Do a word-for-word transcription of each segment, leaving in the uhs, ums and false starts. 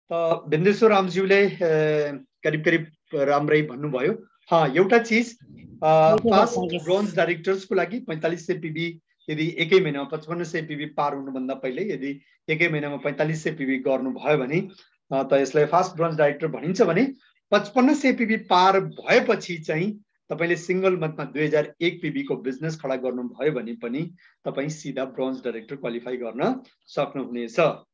त बिन्देश्वर रामज्यूले करिब करिब राम्रै भन्नुभयो। हाँ, एउटा चिज फास्ट ब्रोन्ज डाइरेक्टर्सको लागि पैंतालीस सय पीबी यदि एकै महिनामा पचपन्न सय पीबी पार हुनुभन्दा पहिले यदि एकै महिनामा पैंतालीस सय पीबी गर्नुभयो भने त यसलाई फास्ट ब्रोन्ज डाइरेक्टर भनिन्छ भने पचपन्न सय पीबी पार भएपछि चाहिँ तपाईले सिंगल मन्थमा दुई हजार एक पीबी को बिजनेस खडा गर्नुभयो भने पनि तपाई सिधा ब्रोन्ज डाइरेक्टर क्वालिफाई गर्न सक्नुहुनेछ।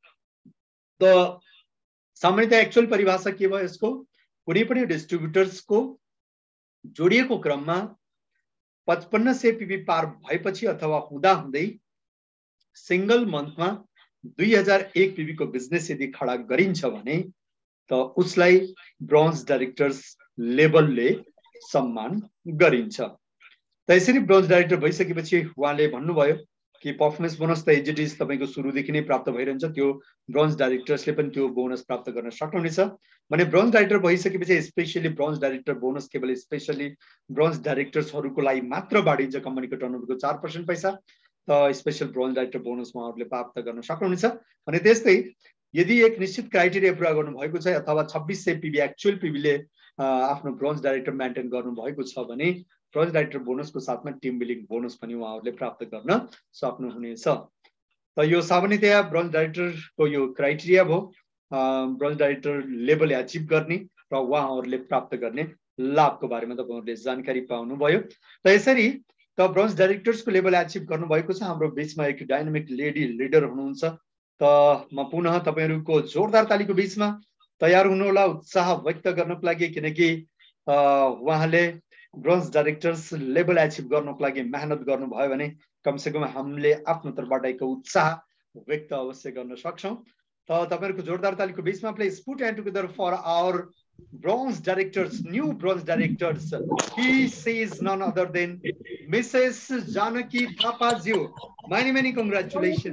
त सामान्यतया एक्चुअल परिभाषा के भयो यसको? कुनै पनि डिस्ट्रिब्युटर्सको जोडिएको क्रममा पचपन्न सय पीबी पार भएपछि अथवा हुँदा हुँदै सिंगल मन्थमा दुई हजार एक पीबी को बिजनेस यदि खडा गरिन्छ भने त उसलाई ब्रोन्ज डाइरेक्टर्स लेभलले सम्मान गरिन्छ। त यसरी ब्रोन्ज डाइरेक्टर भइसकेपछि उहाँले भन्नुभयो कि पर्फर्मेन्स बोनस त एज इट इज तपाईको सुरुदेखि नै प्राप्त भइरहन्छ, त्यो ब्रोन्ज डाइरेक्टर्सले पनि त्यो बोनस प्राप्त गर्न सक्नुहुनेछ। भने ब्रोन्ज डाइरेक्टर भइसकेपछि स्पेशली ब्रोन्ज डाइरेक्टर बोनस केवल स्पेशली ब्रोन्ज डाइरेक्टर्सहरूको लागि मात्र बाँडिन्छ कम्पनीको टर्नओभरको चार पर्सेन्ट पैसा। त स्पेशल ब्रोन्ज डाइरेक्टर बोनस उहाँहरूले प्राप्त गर्न सक्नुहुनेछ। भने त्यस्तै यदि एक निश्चित क्राइटेरिया पूरा गर्नुभएको छ अथवा छब्बीस सय पीबी एक्चुअल पीबीले आफ्नो ब्रोन्ज डाइरेक्टर मेन्टेन गर्नुभएको छ भने ब्रोन्ज डाइरेक्टर बोनसको साथमा टिम बिल्डिङ बोनस पनि उहाँहरूले प्राप्त गर्न सक्नुहुनेछ। त यो सामान्यतया ब्रोन्ज डाइरेक्टरको यो क्राइटेरिया भयो ब्रोन्ज डाइरेक्टर लेभल एचिभ गर्ने र उहाँहरूले प्राप्त गर्ने लाभको बारेमा तपाईहरुले जानकारी पाउनुभयो। त यसरी त ब्रोन्ज डाइरेक्टर्सको लेभल एचिभ गर्नुभएको छ। हाम्रो बीचमा एक डाइनामिक लेडी लिडर हुनुहुन्छ। त म पुनः तपाईहरुको जोरदार तालीको बीचमा तयार हुनुहोला उत्साह व्यक्त गर्नको लागि, किनकि उहाँले ब्रोन्ज डाइरेक्टर्स लेभल एचिभ गर्नको लागि मेहनत गर्नुभयो भने कमसेकम हामीले आफ्नो तर्फबाट एक उत्साह व्यक्त अवश्य गर्न सक्छौं। त तपाईहरुको जोरदार तालीको बीचमा please put hand together for our bronze directors, new bronze directors. He says none other than Missus Janaki Thapa ji. Many many congratulations.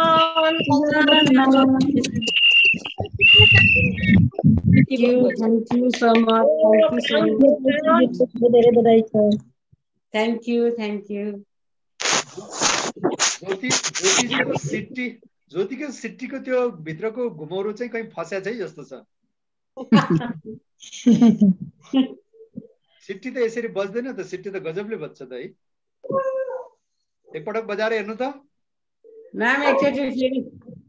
Thank you, thank you so much. Thank you, thank you. Jyoti ज्योतिको city ज्योतिको सिटीको त्यो भित्रको घुमौरो चाहिँ कहीं फस्या चाहिँ जस्तो छ। सिटी त यसरी बज्दैन त, सिटी त गजबले बज्छ त है। एकपटक बजाएर हेर्नु त। नाम एकचोटी फेरि।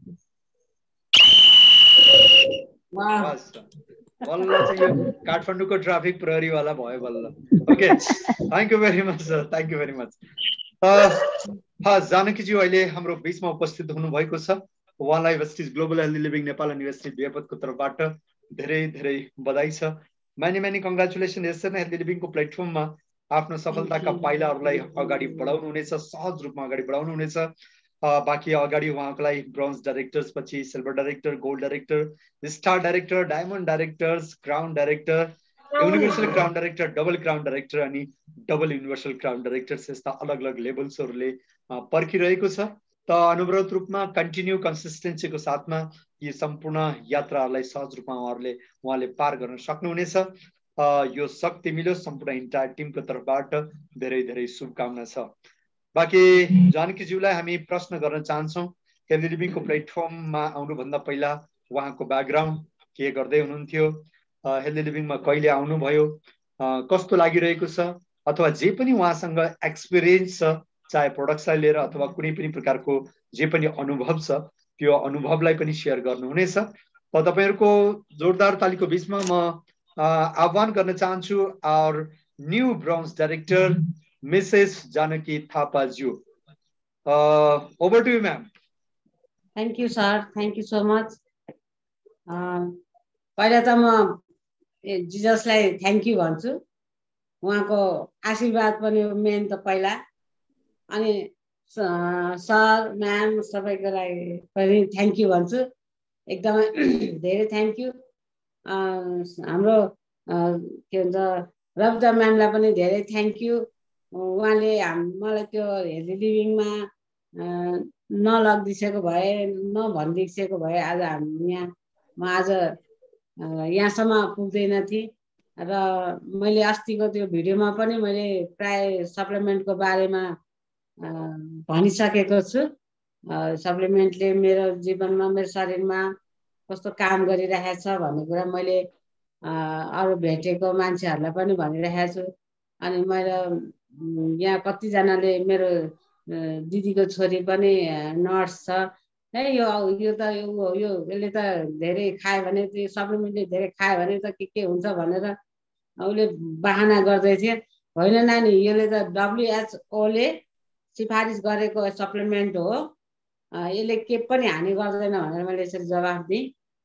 वाह, बल्ल चाहिँ यो काठमाडौँको ट्राफिक प्रहरी वाला भयो बल्ल। Okay, thank you very much sir, thank you very much. हाँ, जानकी जी अहिले हाम्रो बीचमा उपस्थित हुनुभएको छ। उहाँलाई Vestige global healthy living Nepal अनि वेस्टिज जयपथको तर्फबाट धेरै धेरै बधाई छ। Many many congratulation. यसरी नै हेल्दी लिभिङको प्लेटफर्ममा आफ्नो सफलताका पाइलाहरूलाई अगाडि बढाउनु हुनेछ, सहज रूपमा अगाडि बढाउनु हुनेछ। बाँकी अगाडि उहाँको लागि ब्रोन्ज डाइरेक्टर्स, पछि silver director, gold director, star director, diamond directors, crown director, universal crown director, double crown director अनि डबल युनिभर्सल क्राउन डाइरेक्टर्स, यस्ता अलग अलग लेभल्सहरूले पर्खिरहेको छ। त अनवरत रूपमा कन्टिन्यू कन्सिस्टेन्सीको साथमा यी सम्पूर्ण यात्राहरूलाई सहज रूपमा उहाँहरूले उहाँले पार गर्न सक्नुहुनेछ। यो शक्ति मिल्यो सम्पूर्ण इन्टायर टिमको तर्फबाट धेरै धेरै शुभकामना छ। बाँकी जानकी ज्यूलाई हामी प्रश्न गर्न चाहन्छौँ। हेल्दी लिभिङको प्लेटफर्ममा आउनुभन्दा पहिला उहाँको ब्याकग्राउन्ड के गर्दै हुनुहुन्थ्यो, हेल्दी लिभिङमा कहिले आउनुभयो, कस्तो लागिरहेको छ, अथवा जे पनि उहाँसँग एक्सपिरियन्स छ, चाहे प्रोडक्ट्सलाई लिएर अथवा कुनै पनि प्रकारको जे पनि अनुभव छ, त्यो अनुभवलाई पनि शेयर गर्नुहुनेछ। त तपाईहरुको जोरदार तालीको बीचमा म आह्वान गर्न चाहन्छु our new bronze director Mrs Janaki Thapa ji. Over to you ma'am. Thank you sir, thank you so much. पहिला त म जिजसलाई थ्याङ्क यू भन्छु, उहाँको आशीर्वाद पनि मेन त पहिला, अनि सर म्याम सबैको लागि पनि थ्याङ्क यू भन्छु, एकदमै धेरै थ्याङ्क यू। हाम्रो के भन्छ रब्जा म्यामलाई पनि धेरै थ्याङ्क यू। उहाँले मलाई त्यो हेल्दी लिभिङमा नलगिदिएको भए, नभनिदिएको भए आज हामी यहाँ म आज यहाँसम्म पुग्दैन थिएँ। र मैले अस्तिको त्यो भिडियोमा पनि मैले प्राय सप्लिमेन्टको बारेमा भनिसकेको छु। सप्लिमेन्टले मेरो जीवनमा, मेरो शरीरमा कस्तो काम गरिरहेछ भन्ने कुरा मैले अरू भेटेको मान्छेहरूलाई पनि भनिरहेको छु। अनि मैले यहाँ कतिजनाले मेरो दिदीको छोरी पनि नर्स छ है, यो यो त यो यो यसले त धेरै खायो भने त्यो सप्लिमेन्टले धेरै खायो भने त के के हुन्छ भनेर उसले बहाना गर्दै थिए। होइन नानी, यसले त डब्लुएचओले सिफारिस गरेको सप्लिमेन्ट हो, यसले के पनि हानि गर्दैन भनेर मैले यसरी जवाफ दिएँ।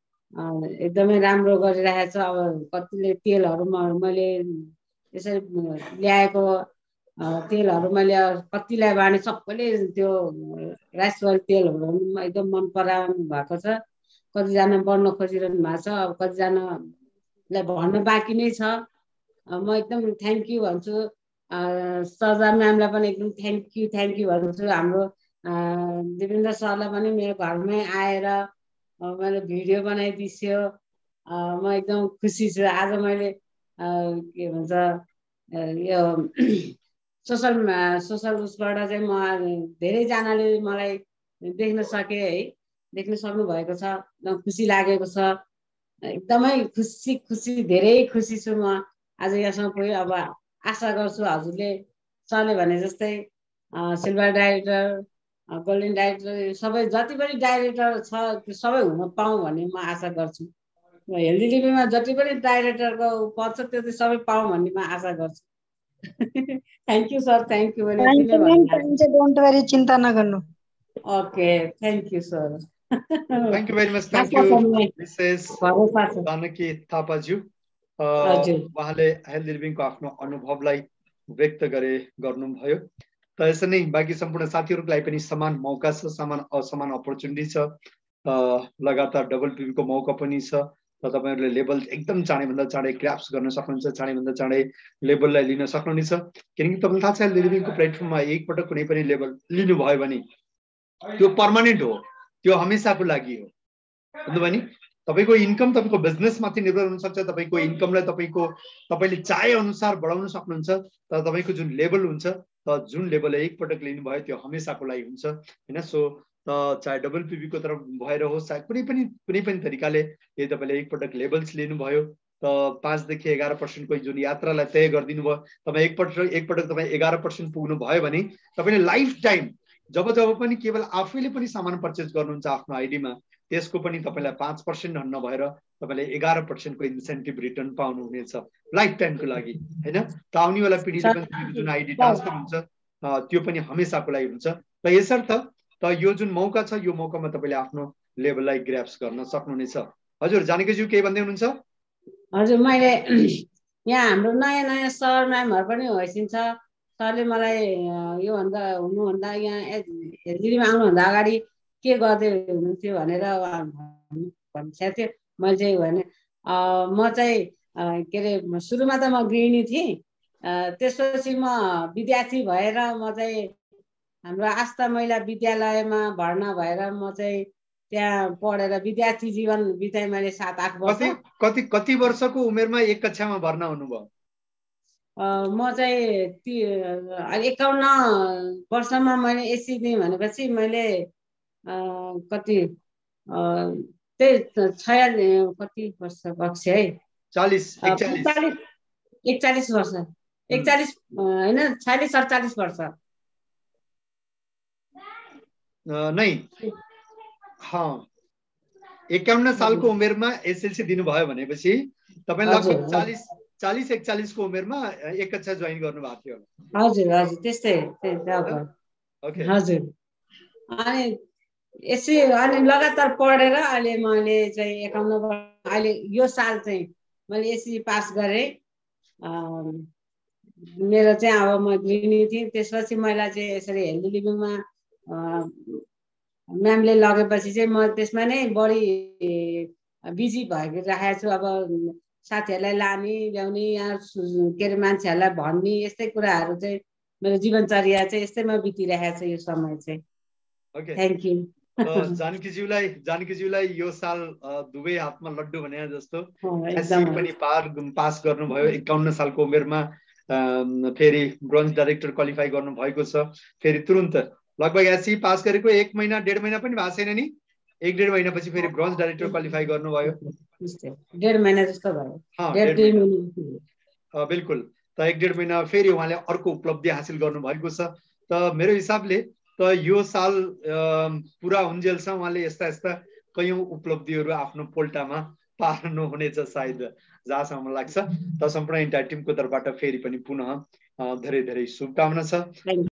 एकदमै राम्रो गरिरहेछ। अब कतिले तेलहरू मैले यसरी ल्याएको तेलहरू मैले कतिलाई बाँडे सबैले त्यो राइस ओइल तेलहरू एकदम मन पराउनु भएको छ। कतिजना बढ्न खोजिरहनु भएको छ, अब कतिजनालाई भन्न बाँकी नै छ। म एकदम थ्याङ्क यू भन्छु। सजा म्यामलाई पनि एकदम थ्याङ्क यू थ्याङ्क यू भन्छु। हाम्रो देवेन्द्र सरलाई पनि मेरो घरमै आएर मैले भिडियो बनाइदिन्छु। म एकदम खुसी छु। आज मैले के भन्छ यो सोसल सोसल उसबाट चाहिँ म धेरैजनाले मलाई देख्न सके है, देख्न सक्नु भएको छ। एकदम खुसी लागेको छ। एकदमै खुसी खुसी धेरै खुसी छु म आज यहाँसम्म पुगेँ। अब आशा गर्छु हजुरले सरले भने जस्तै सिल्भर डाइरेक्टर, गोल्डन डाइरेक्टर, सबै जति पनि डाइरेक्टर छ त्यो सबै हुन पाऊँ भन्ने म आशा गर्छु। हेल्दी लिभिङमा जति पनि डाइरेक्टरको पद छ त्यो चाहिँ सबै पाऊँ भन्ने म आशा गर्छु। Thank you sir, thank you. Don't worry, चिन्ता नगर्नु। Okay, thank you sir. Thank you very much. Thank you Mrs Janaki Thapaji. उहाँले हेल्दी लिभिङको आफ्नो अनुभवलाई व्यक्त गरे गर्नुभयो। त यसै नै बाँकी सम्पूर्ण साथीहरूलाई पनि समान मौका छ, समान असमान अपर्च्युनिटी छ, लगातार डबल पिभीको मौका पनि छ। र तपाईँहरूले लेभल एकदम चाँडैभन्दा चाँडै ग्राप्स गर्न सक्नुहुन्छ, चाँडैभन्दा चाँडै लेभललाई लिन सक्नुहुनेछ। किनकि तपाईँलाई थाहा छ हेल्दी लिभिङको प्लेटफर्ममा एकपटक कुनै पनि लेभल लिनुभयो भने त्यो पर्मानेन्ट हो, त्यो हमेसाको लागि हो। बुझ्नुभयो नि? तपाईँको इन्कम तपाईँको बिजनेसमाथि निर्भर हुनसक्छ। तपाईँको इन्कमलाई तपाईँको तपाईँले चाहे अनुसार बढाउन सक्नुहुन्छ। तर तपाईँको जुन लेभल हुन्छ, त जुन लेभल एकपटक लिनुभयो त्यो हमेसाको लागि हुन्छ होइन। सो त चाहे डबल पिभीको तरफ भएर होस्, चाहे कुनै पनि कुनै पनि तरिकाले यदि तपाईँले एकपटक लेभल्स लिनुभयो त पाँचदेखि एघार पर्सेन्टको जुन यात्रालाई तय गरिदिनु भयो, तपाईँ एकपटक एकपटक तपाईँ एघार पर्सेन्ट पुग्नु भयो भने तपाईँले लाइफ टाइम जब जब पनि केवल आफैले पनि सामान पर्चेस गर्नुहुन्छ आफ्नो आइडीमा, त्यसको पनि तपाईँलाई पाँच पर्सेन्ट नभएर तपाईँले एघार पर्सेन्टको इन्सेन्टिभ रिटर्न पाउनुहुनेछ लाइफ टाइमको लागि होइन। त आउनेवाला पिँढीले पनि जुन आइडी ट्रान्सफर हुन्छ त्यो पनि हमेसाको लागि हुन्छ। र यसर्थ त यो जुन मौका छ, यो मौकामा तपाईँले आफ्नो लेभललाई ग्राप्स गर्न सक्नुहुनेछ। हजुर जानकीज्यू केही भन्दै हुनुहुन्छ? हजुर, मैले यहाँ हाम्रो नयाँ नयाँ सर म्यामहरू पनि होइसिन्छ। सरले मलाई योभन्दा हुनुभन्दा यहाँ हेल्दीमा आउनुभन्दा अगाडि के गर्दै हुनुहुन्थ्यो भनेर भनिसकेको थियो। मैले चाहिँ भने म चाहिँ के अरे सुरुमा त म गृहिणी थिएँ, त्यसपछि म विद्यार्थी भएर म चाहिँ हाम्रो आस्था महिला विद्यालयमा भर्ना भएर म चाहिँ त्यहाँ पढेर विद्यार्थी जीवन बिताएँ मैले सात आठ वर्ष। कति कति वर्षको उमेरमा एक कक्षामा भर्ना हुनुभयो? म चाहिँ एकाउन्न वर्षमा मैले एससी दिएँ भनेपछि मैले कति त्यही छयाली कति वर्ष बक्स है चालिस एकचालिस एकचालिस वर्ष एकचालिस होइन छयालिस सडचालिस वर्ष नै एकाउन्न सालको उमेरमा एसएलसी दिनुभयो भनेपछि तपाईँ लगभग चालिस चालिस एकचालिस को उमेरमा एक कक्षा जोइन गर्नु भएको थियो। हजुर हजुर त्यस्तै हजुर। अनि यसै अनि लगातार पढेर अहिले मैले चाहिँ एकाउन्न अहिले यो साल चाहिँ मैले एससी पास गरेँ। मेरो चाहिँ अब म गृहिणी थिएँ, त्यसपछि मैले चाहिँ यसरी हेल्दी लिभिङमा म्यामले लगेपछि चाहिँ म त्यसमा नै बढी बिजी भइरहेको छु। अब साथीहरूलाई लाने ल्याउने यहाँ के अरे मान्छेहरूलाई भन्ने यस्तै कुराहरू चाहिँ मेरो जीवनचर्या चाहिँ यस्तैमा बितिरहेको छ यो समय चाहिँ। Thank you. जानकीज्यूलाई जानकीज्यूलाई यो साल दुवै हातमा लड्डु भने जस्तो एससी पनि पार पास गर्नुभयो। एकाउन्न सालको उमेरमा फेरि ब्रोन्ज डाइरेक्टर क्वालिफाई गर्नु भएको छ। फेरि तुरुन्त लगभग एससी पास गरेको एक महिना डेढ महिना पनि भएको छैन नि, एक डेढ महिनापछि फेरि ब्रोन्ज डाइरेक्टर क्वालिफाई गर्नुभयो। डेढ महिना जस्तो भयो। बिल्कुल। त एक डेढ महिना फेरि उहाँले अर्को उपलब्धि हासिल गर्नुभएको छ। त मेरो हिसाबले त यो साल पुरा हुन्जेलसम्म उहाँले यस्ता यस्ता कयौं उपलब्धिहरू आफ्नो पोल्टामा पार्नुहुनेछ सायद, जहाँसम्म लाग्छ। त सम्पूर्ण इन्टायर टिमको तर्फबाट फेरि पनि पुनः धेरै धेरै शुभकामना छ।